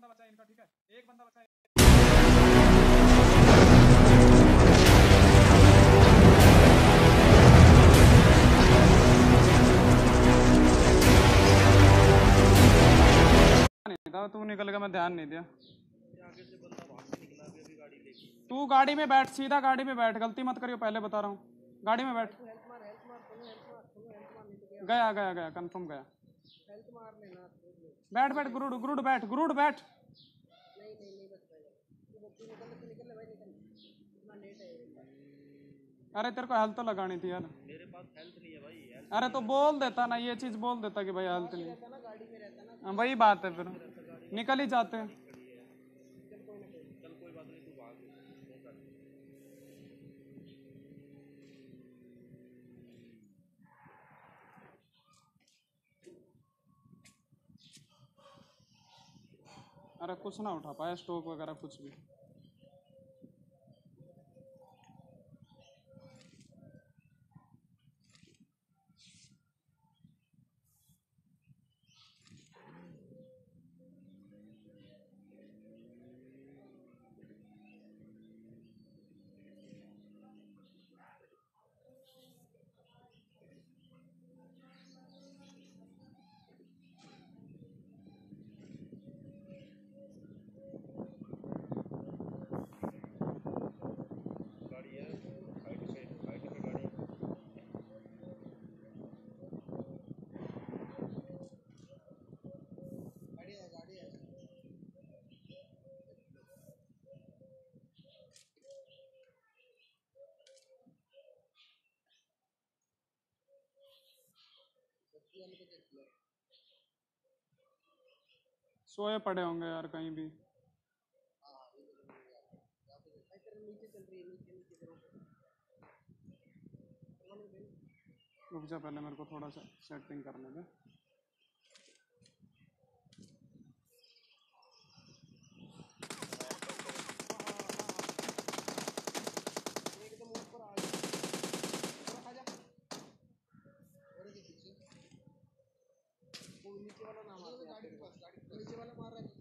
बंदा बचा है इनका, ठीक है, एक बंदा बचा है। नहीं था, तू निकल गया, मैं ध्यान नहीं दिया। आगे से बंदा भाग के निकला अभी गाड़ी लेके। तू गाड़ी में बैठ, सीधा गाड़ी में बैठ, गलती मत करियो, पहले बता रहा हूँ, गाड़ी में बैठ। गया गया गया, कंफर्म गया। बैठ बैठ गुरुड, गुरुड बैठ, गुरुड बैठ। अरे तेरे को हेल्थ तो लगानी थी यार। मेरे पास हेल्थ नहीं है भाई। अरे तो बोल देता ना, ये चीज बोल देता कि भाई हेल्थ नहीं है। हाँ, वही बात है, फिर निकल ही जाते हैं। चल कोई बात नहीं, तू भाग। अरे कुछ ना उठा पाया, स्टोक वगैरह कुछ भी। गाड़ी है हाइट पे गाड़ी। गाड़ी है। सोए पड़े होंगे यार कहीं भी। रुक जा, पहले मेरे को थोड़ा सा सेटिंग करने दे। नीचे वाला ना मार, नीचे वाला मार रहा है।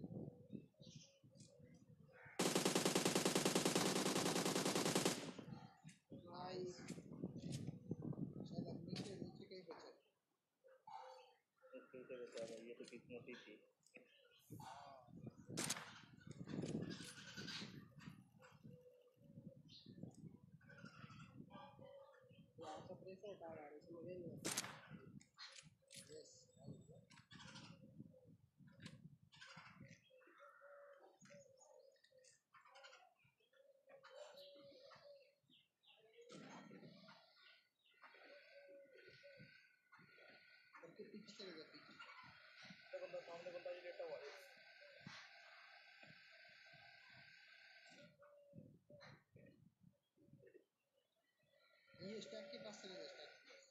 ये तो किस्मत ही थी। प्रेशर उठा रहा है, इसमें मुझे नहीं आता। पीछे चले गया, पीछे बंदा सामने बंदा ये लेटा हुआ है। ये स्टैक के पास चले गया, स्टैक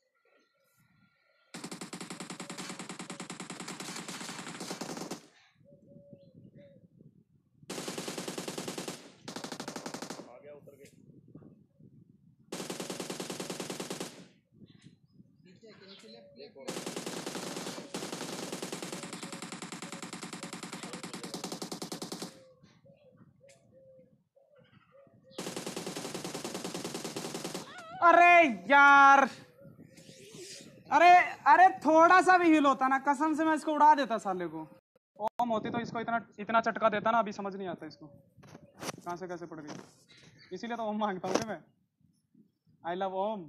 आ गया, उतर के नीचे लेफ्ट। अरे यार, अरे अरे थोड़ा सा भी हिल होता ना, कसम से मैं इसको उड़ा देता साले को। ओम होती तो इसको इतना इतना चटका देता ना, अभी समझ नहीं आता इसको कहां से कैसे पड़ गई। इसीलिए तो ओम मांगता हूँ मैं, आई लव ओम।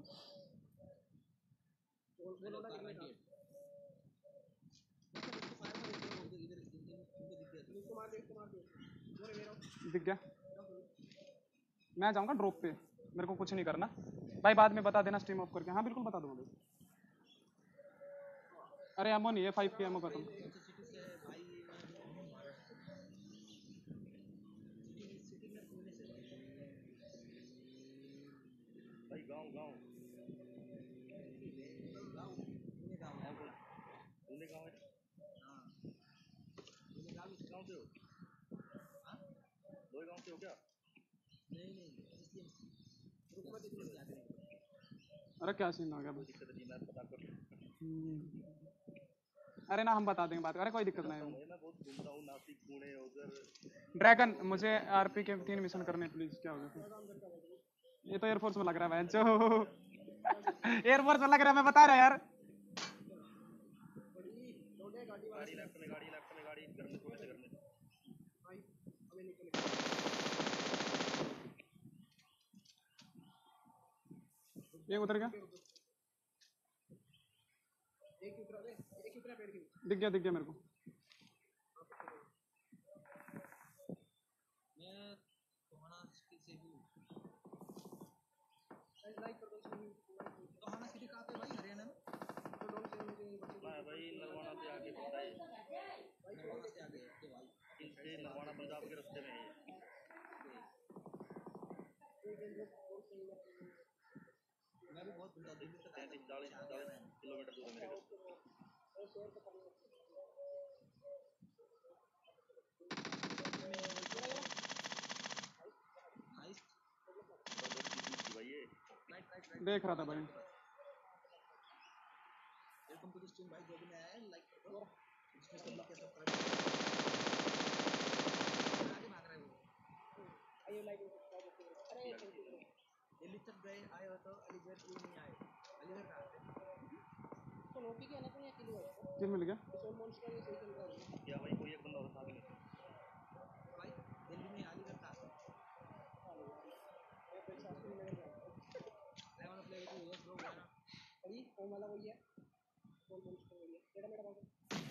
दिख गया, मैं जाऊंगा ड्रॉप पे, मेरे को कुछ नहीं करना भाई, बाद में बता देना स्ट्रीम ऑफ करके। हाँ बिल्कुल बता दूंगा भाई। अरे एमओ नहीं है, 5 की एमओ खत्म। भाई गाँव गाँव गाँव है। गाँव से हो? दो गाँव से हो क्या? नहीं अरे क्या सीन हो गया भाई? दिक्कत नहीं, मैं पता कर। अरे ना हम बता देंगे बात, अरे कोई दिक्कत नहीं है। घूमता हूँ नासिक पुणे उधर। ड्रैगन मुझे आरपी के 3 मिशन करने प्लीज। क्या हो गया? ये तो एयरफोर्स में लग रहा है जो एयरफोर्स में लग रहा है, मैं बता रहा यार। गाड़ी लेफ्ट में गाड़ी लेफ्ट में गाड़ी घर में छोटे से घर में। ये उतर गया, दिख गया मेरे को। भाई नरवाना से आगे पड़ता है, इससे नरवाना पंजाब के रास्ते में है। मैं भी बहुत घूमता हूँ, 40 किलोमीटर दूर है मेरे घर से। भाई ये देख रहा था भाई। वेलकम टू द स्ट्रीम भाई, जो भी नया है लाइक कर दो। इसमें सब लोग कैसे सब्सक्राइब आगे भाग रहे हो। आइए लाइक अरे दिल्ली तक गए आए हो तो अलीगढ़ क्यों नहीं आए? अलीगढ़ कहाँ से? तो नोटी के आना तो यहाँ किलो है। किल मिल गया सोल मॉन्स्टर ये सही चल रहा है क्या भाई? कोई एक बंदा और साथ में भाई दिल्ली में अलीगढ़ कहाँ से? मैं शास्त्री नगर में I want to play with you. Yes bro, why not? अभी वो वाला वही है, सोल मॉन्स्टर वही है। मेरा मेरा बात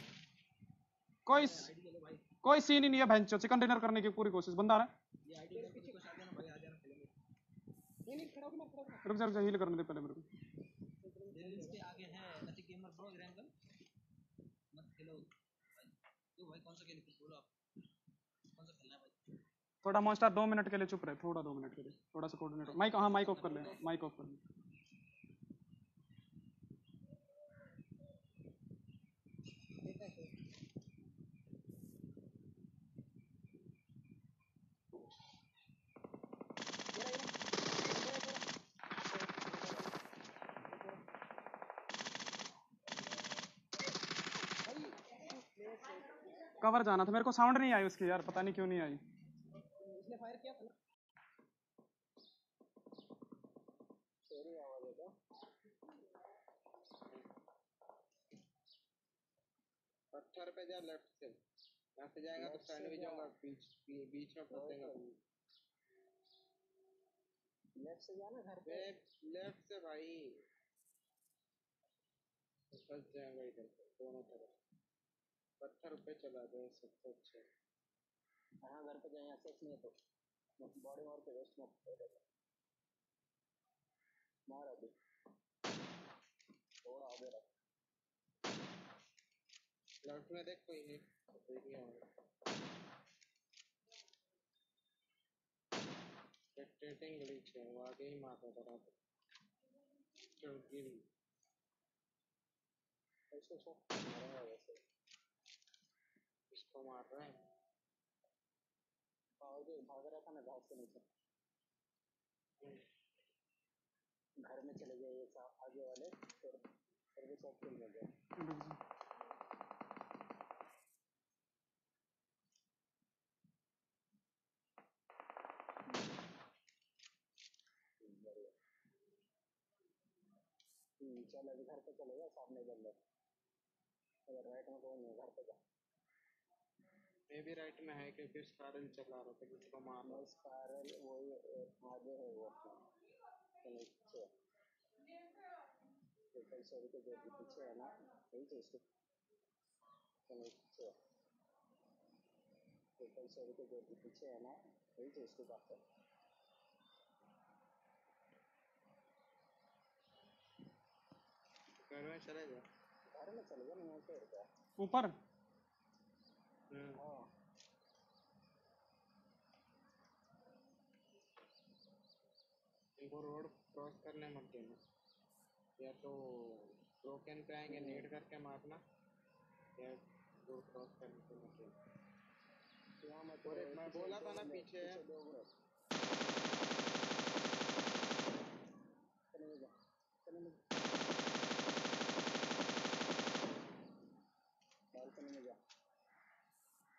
कोई सीन ही नहीं है भैंचो। चिकन डिनर करने की पूरी कोशिश। बंदा है ये आईडी में पीछे कुछ आ जाना भाई, आ जाना खेलेंगे। नहीं खड़ा हो, खड़ा हो। रुक जा हील करने दे पहले मेरे को। दिल्ली के आगे है नचिक गेमर ब्रो ग्रैंगल। मत खेलो भाई। क्यों भाई? कौन सा खेल बोलो आप, कौन सा खेलना है भाई? थोड़ा मॉन्स्टर 2 मिनट के लिए चुप रहे, थोड़ा 2 मिनट के लिए थोड़ा सा कोऑर्डिनेट। माइक, हाँ माइक ऑफ कर ले, माइक ऑफ कर ले। कवर जाना था मेरे को, साउंड नहीं आई उसकी यार, पता नहीं क्यों नहीं आई। इसने फायर किया था ना, तेरी आवाज है क्या? पत्थर पे जा लेफ्ट से, यहाँ से जाएगा तो सैंडविच होगा, बीच में फंसेगा। लेफ्ट से जाना घर पे, लेफ्ट से भाई फंस जाएगा इधर से दोनों तरफ। पत्थर पे चला जाए सबसे अच्छा। हाँ घर पे जाए, यहाँ सेफ नहीं है तो बॉडी मार के वेस्ट मत मार। अभी थोड़ा आगे रख, लेफ्ट में देख कोई है, देखिए स्पेक्टेटिंग ग्लिच है, वो आगे ही मार रहा था। चल गिर ऐसे सो मारा वैसे इसको मार रहे हैं। आगे भाग रहा था ना घास के नीचे, घर में चले गए ये आगे वाले, फिर भी सब खेल गए। चल अभी घर पे चलेगा, सामने बंद है। अगर राइट में कोई नहीं, घर पे जा। मैं भी राइट में है क्योंकि स्पायरल चला रहा था, किसको मारना। स्पायरल वही आगे है वो अपना नीचे सॉरी के जो पीछे है ना, वही तो इसको नीचे सॉरी के जो पीछे है ना, वही तो इसको बात है। घर में चले जा, घर में चले जा, नहीं तो क्या ऊपर। हाँ इनको रोड क्रॉस करने मत देना, या तो ब्रोकन पे आएंगे नेट करके मारना, या रोड क्रॉस करने के मत देना। मैं बोला था ना पीछे है। बालकनी में जा,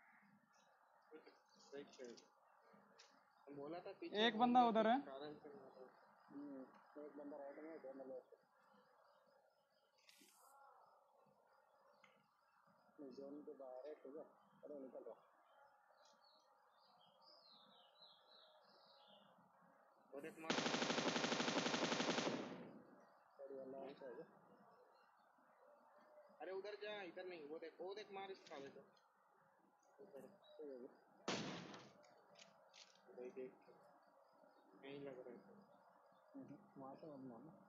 बोला था पीछे एक बंदा उधर है। कारण से मारा। एक बंदा राइट में है, एक बंदा लेफ्ट में। जोन के बाहर है, ठीक है। अरे निकल रहा। और एक मार। अरे अल्लाह से है। अरे उधर जा, इधर नहीं। वो देख मार इसका देखो। उधर भाई देख, नहीं लग रहा है। वहाँ से मत मारना।